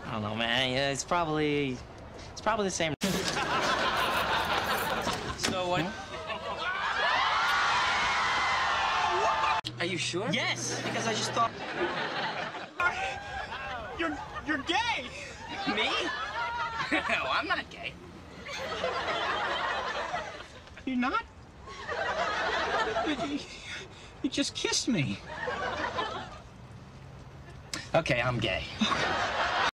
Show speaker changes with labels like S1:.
S1: I don't know, man. Yeah, it's probably the same. So what? Are you sure? Yes, because I just thought.
S2: You're gay.
S1: Me? No, I'm not gay.
S2: You're not? You just kissed me.
S1: Okay, I'm gay.